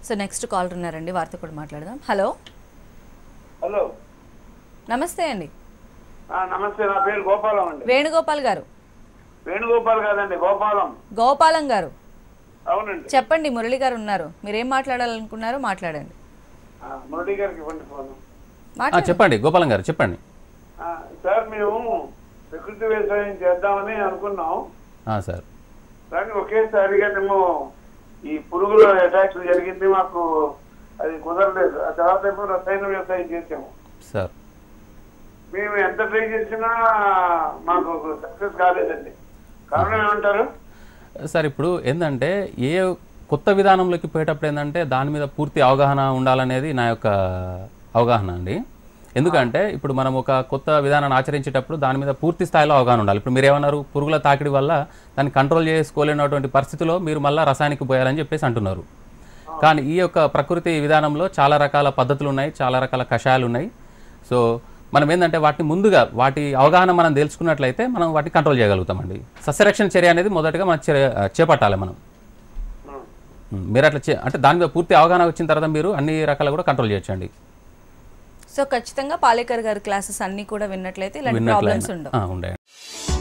So next caller ఉన్నారండి, వారితో కూడా మాట్లాడదాం. హలో హలో, నమస్తే అండి. నమస్తే. నా పేరు గోపాలం అండి. వేణుగోపాల్ గారు? వేణుగోపాల్ కాదండి, గోపాలం. గోపాలం గారు అవునండి. చెప్పండి, మురళి గారు ఉన్నారు, మీరేం మాట్లాడాలనుకున్నారో మాట్లాడండి. మురళి గారికి ఇవ్వండి ఫోన్. చెప్పండి గోపాలం గారు, చెప్పండి. సార్, మేము ప్రకృతి వ్యవసాయం చేద్దామని అనుకున్నాం సార్. కానీ ఒకేసారిగా మేము ఈ పురుగుల అటాక్స్ జరిగింది, మాకు అది కుదరలేదు. ఆ తర్వాత ఏమో రసాయన వ్యవసాయం చేసాము సార్. మేము ఎంత ట్రై చేసినా మాకు సక్సెస్ కాలేదండి. కారణం ఏమంటారు సార్? ఇప్పుడు ఏంటంటే ఏ కొత్త విధానంలోకి పోయేటప్పుడు ఏంటంటే దాని మీద పూర్తి అవగాహన ఉండాలనేది నా యొక్క అవగాహన అండి. ఎందుకంటే ఇప్పుడు మనం ఒక కొత్త విధానాన్ని ఆచరించేటప్పుడు దాని మీద పూర్తి స్థాయిలో అవగాహన ఉండాలి. ఇప్పుడు మీరు ఏమన్నారు, పురుగుల తాకిడి వల్ల దాన్ని కంట్రోల్ చేసుకోలేనటువంటి పరిస్థితిలో మీరు మళ్ళీ రసాయనిక పోయాలని చెప్పేసి అంటున్నారు. కానీ ఈ యొక్క ప్రకృతి విధానంలో చాలా రకాల పద్ధతులు ఉన్నాయి, చాలా రకాల కషాయాలు ఉన్నాయి. సో మనం ఏంటంటే వాటిని ముందుగా వాటి అవగాహన మనం తెలుసుకున్నట్లయితే మనం వాటిని కంట్రోల్ చేయగలుగుతామండి. సస్యరక్షణ చర్య అనేది మొదటగా మనం చేపట్టాలి మనం. మీరు అట్లా అంటే దాని మీద పూర్తి అవగాహన వచ్చిన తర్వాత మీరు అన్ని రకాలు కూడా కంట్రోల్ చేయొచ్చండి. సో ఖచ్చితంగా పాలేకర్ గారి క్లాసెస్ అన్ని కూడా విన్నట్లయితే ఇలాంటి ప్రాబ్లమ్స్ ఉండవు.